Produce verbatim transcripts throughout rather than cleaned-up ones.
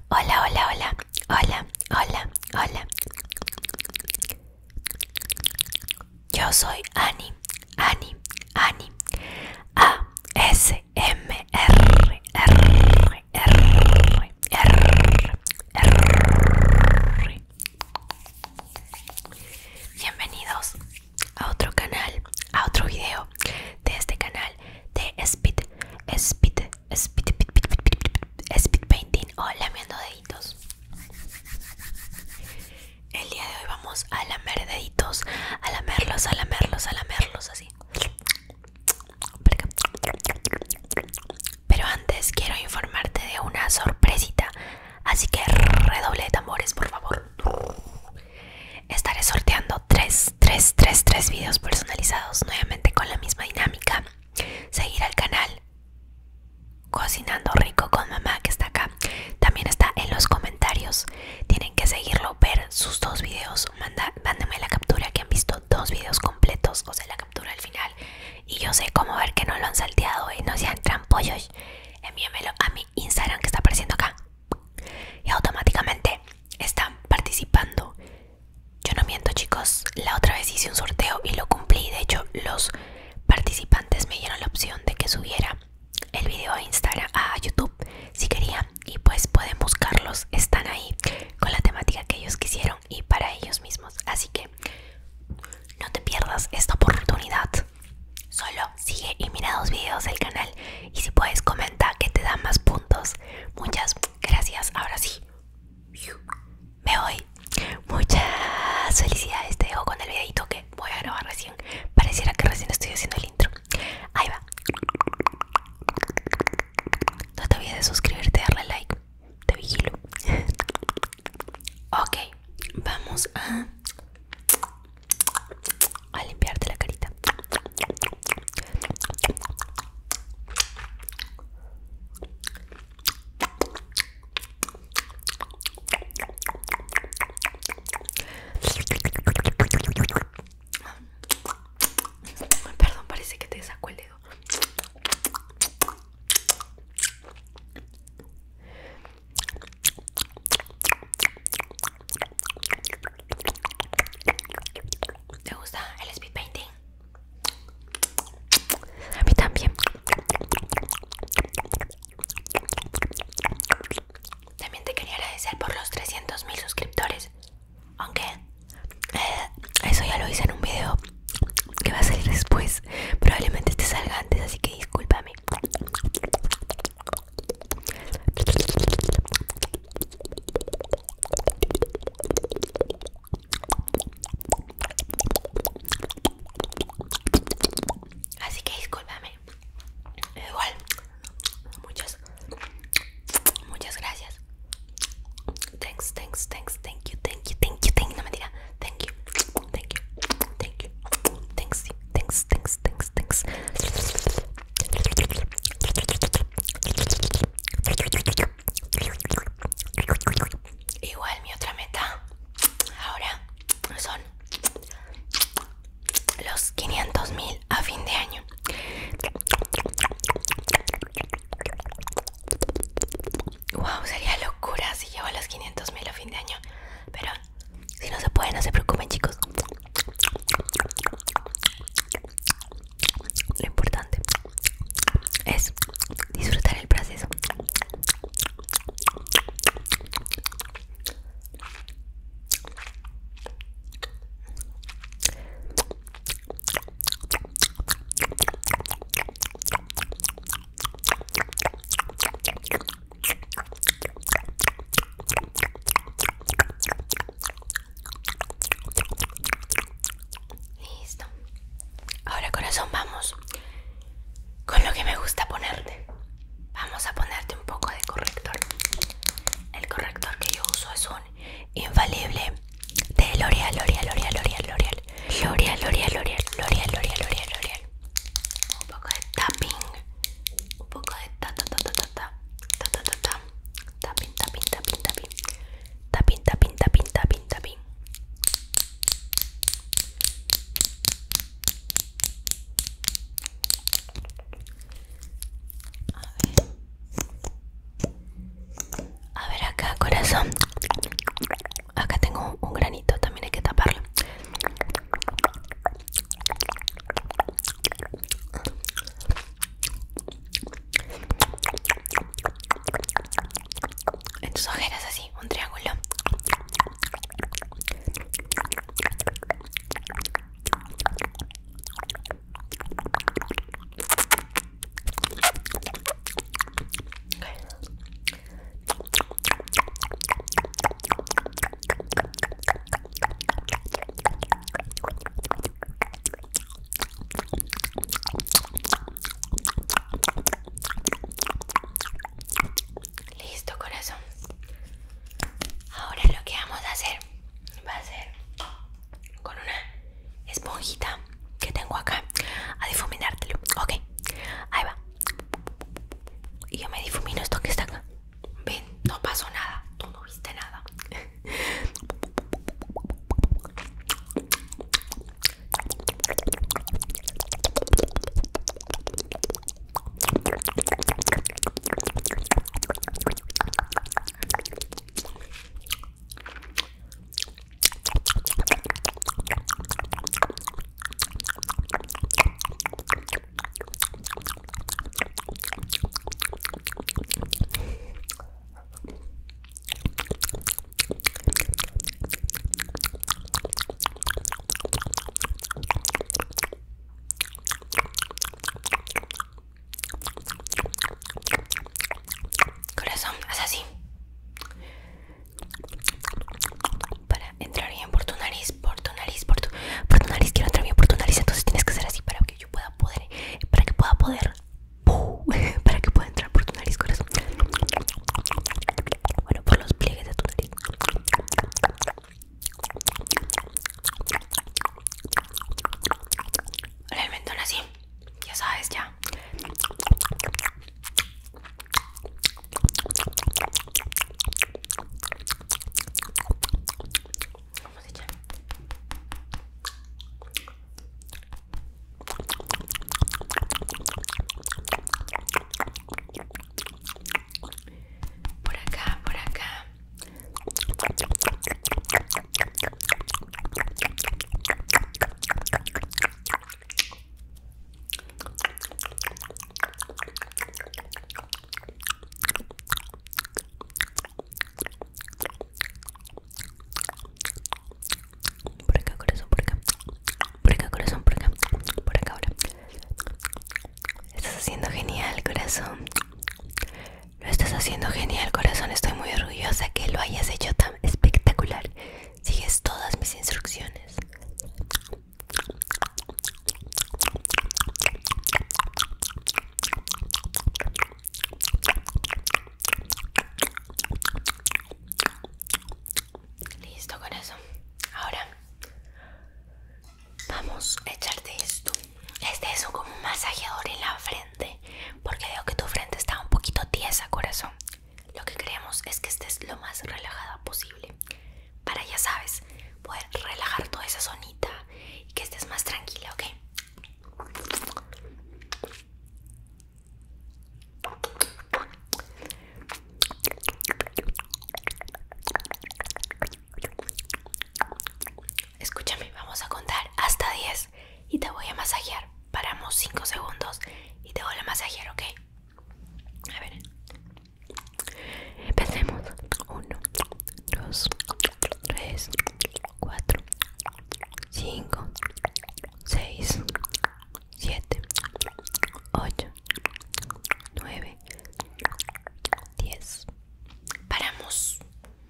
Hola, hola, hola, hola, hola, hola. Yo soy Ani, Ani, Ani. A S M R, R, R, R, R. Bienvenidos a otro canal, a otro video de este canal de Speed, Speed, Speed, Speed Painting o lamiendo deditos. El día de hoy vamos a lamer deditos, a lamerlos, a lamerlos, a lamerlos así. Pero antes quiero informarte de una sorpresita, así que redoble de tambores, por favor. Estaré sorteando tres, tres, tres, tres videos personalizados, nuevamente con la misma dinámica. Seguir al canal Cocinando Rico con Mamá, que está acá. También está en los comentarios. Tienen que seguirlo, ver sus dos videos. Manda, mándenme la captura que han visto dos videos completos, o sea, la captura al final. Y yo sé cómo ver que no lo han salteado y no sean trampollos. Envíenmelo a mi Instagram que está apareciendo acá. Y automáticamente están participando. Yo no miento, chicos. La otra vez hice un sorteo y lo cumplí. De hecho, los participantes me dieron la opción de que subiera el video a Instagram, a YouTube, si querían. Y pues pueden buscarlos. Están ahí con la temática que ellos quisieron y para ellos mismos. Así que no te pierdas esta oportunidad. Solo sigue y mira dos videos del canal. Y si puedes, comenta que te da más puntos. Muchas gracias. Ahora sí, me voy. Muchas felicidades. Te dejo con el videito que voy a grabar recién. Pareciera que recién estoy haciendo el intro. Ahí va. No te olvides de suscribirte, darle like. Te vigilo. Ok, vamos a a limpiarte la carita. Perdón, parece que te sacó el dedo. ¿Te gusta el speed painting? A mí también. También te quería agradecer por los trescientos mil suscriptores. Aunque eh, eso ya lo hice en un video que va a salir después. Probablemente este salga antes, así que discúlpame. Así que discúlpame. Igual, muchas, muchas gracias. Thanks, thanks, thanks, thank you, thank you, thank you, thank you. No, mentira. Thank you, thank you, thank you. Thanks, thanks, thanks, thanks, thanks. Igual mi otra meta ahora son los quinientos mil a fin de año. Wow, sería locura si llego a los quinientos mil a fin de año. Pero si no se puede, no se preocupen, chicos. Lo importante es disfrutar el proceso. Listo. Ahora, corazón, vamos con lo que me gusta ponerte. y yo me difumino esto que está acá. Ven, no pasó nada, tú no viste nada. Corazón, haz así para entrar bien por tu nariz, por tu nariz, por tu, por tu nariz. Quiero entrar bien por tu nariz, entonces tienes que hacer así para que yo pueda poder, para que pueda poder, para que pueda entrar por tu nariz, corazón. Bueno, por los pliegues de tu nariz. Hola, el mentón así, ya sabes, ya. Vamos a echar. Por acá, por acá. Por acá, corazón, por acá. Por acá, corazón, por acá. Por acá ahora. Estás haciendo genial, corazón. Lo estás haciendo genial, corazón. Estoy muy orgullosa que lo hayas hecho tan espectacular. Sigues todas mis instrucciones. Listo, corazón. Ahora vamos a echarte esto. Este es un, como un masajeador en la frente, porque veo que tu frente está un poquito tiesa, corazón. Lo que queremos es que estés lo más relajada posible, para, ya sabes, poder relajar toda esa zonita y que estés más tranquila, ¿ok? Escúchame, vamos a contar hasta diez y te voy a masajear. Paramos cinco segundos y te voy a masajear, ¿ok? A ver. Empecemos. uno, dos, tres, cuatro, cinco, seis, siete, ocho, nueve, diez. Paramos.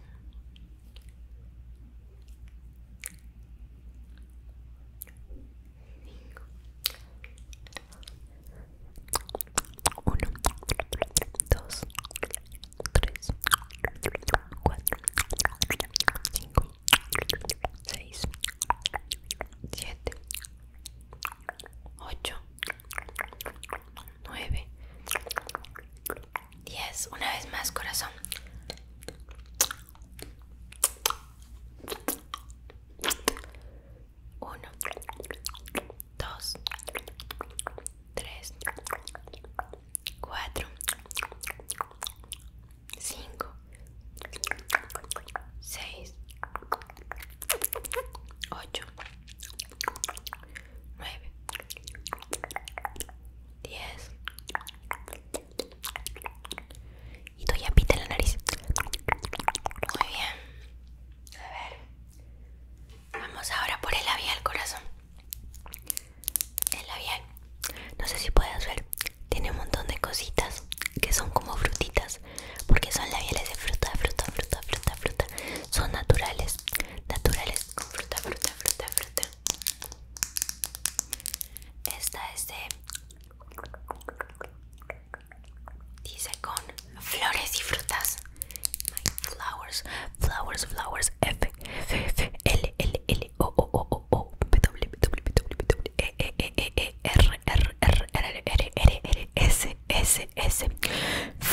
uno, dos, tres, cuatro, cinco, seis, siete, ocho, nueve, diez. Una vez más, corazón. uno, dos, tres, cuatro, cinco, seis, ocho, nueve, diez. Y tú ya pita en la nariz. Muy bien. A ver. Vamos ahora por el labial, corazón. El labial. No sé si puedes ver. Tiene un montón de cositas que son como frutitas, porque son labiales de fruta, fruta, fruta, fruta, fruta. Son naturales, naturales con fruta, fruta, fruta, fruta. Esta es de, dice con flores y frutas. My flowers, flowers, flowers. F, F, F, L, L, L, O, O, O, O, O, P, W, P, W, P, W, P, W, E, E, E, E, E, R, R, R, R, R, R, R, S, S, S.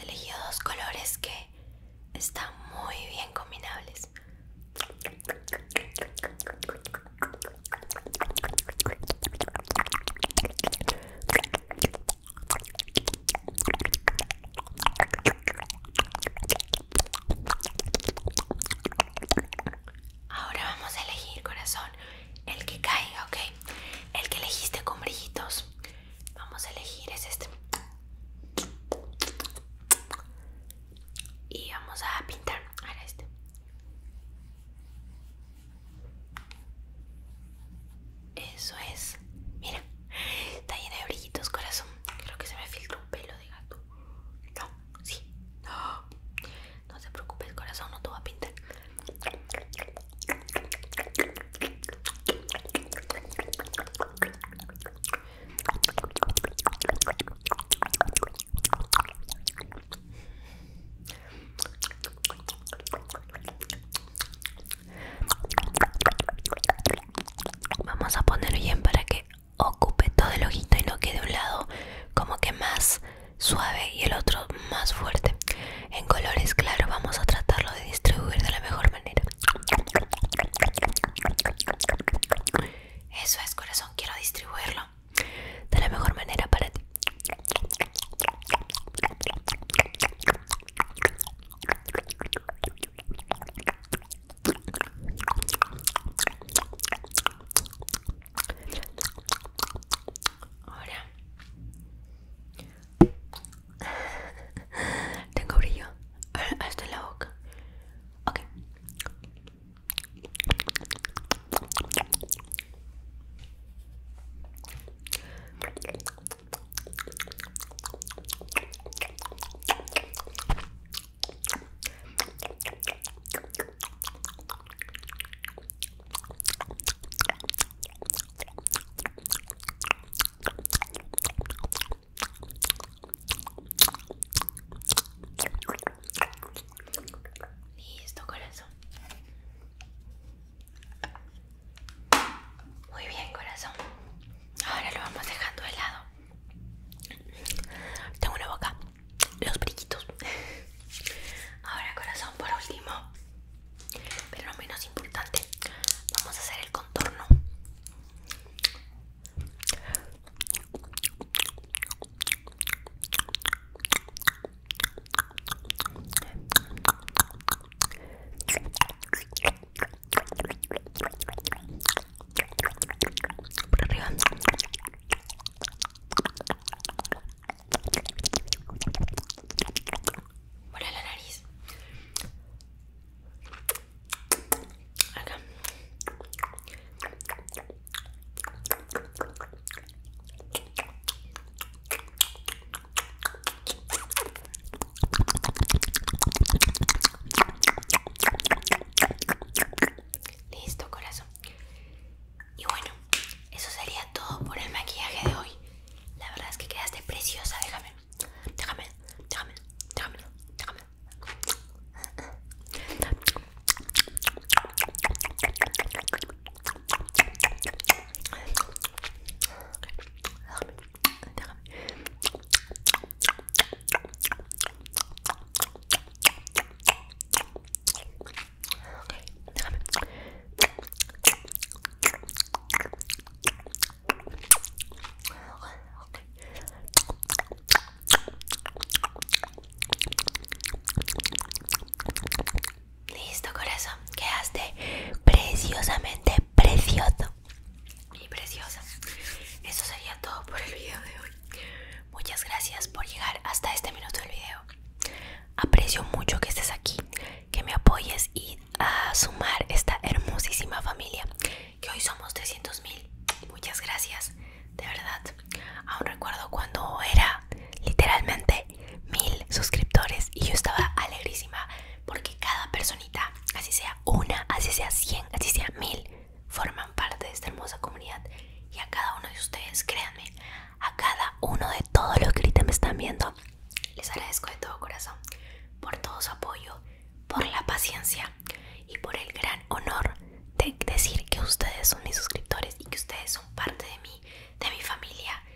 elegido dos colores que están muy bien combinables. Ahora vamos a elegir, corazón, el que caiga, ¿ok? El que elegiste con brillitos. Vamos a elegir es este. Y vamos a pintar ahora este. Eso es. Mira, está lleno de brillitos, corazón. Creo que se me filtra un pelo de gato. No, sí. No, no se preocupes, corazón, no te voy a pintar. Vamos a poner bien para que ocupe todo el ojito y no quede un lado como que más suave y el otro más fuerte. En colores claros vamos a tratarlo de distribuir de la mejor manera. Eso es, corazón, quiero distribuirlo de la mejor manera para ti. Ahora tengo brillo hasta en la boca. Ok. Listo, corazón. Muy bien, corazón. Ahora lo vamos dejando de lado. Tengo una boca, los brillitos. Ahora, corazón, por último, pero no menos importante, vamos a hacer el contorno. Por arriba. Por la nariz. Acá. Listo, corazón. Y bueno, eso sería todo por el maquillaje de hoy. La verdad es que quedaste preciosa. Déjame, déjame, déjame, déjame, déjame. Listo, corazón, quedaste preciosamente precioso y preciosa. Eso sería todo por el video de hoy. Muchas gracias por llegar hasta este minuto del video. Aprecio mucho que estés aquí, que me apoyes y a sumar esta hermosísima familia, que hoy somos trescientos mil. Muchas gracias, de verdad. Aún recuerdo cuando era literalmente mil suscriptores y yo estaba alegrísima porque cada personita, así sea una, así sea cien, así sea mil, forman parte de esta hermosa comunidad. Y a cada uno de ustedes, créanme, a cada uno de todos los que ahorita me están viendo, les agradezco de todo corazón por todo su apoyo, por la paciencia y por el gran honor de decir que ustedes son mis suscriptores y que ustedes son parte de mí, de mi familia,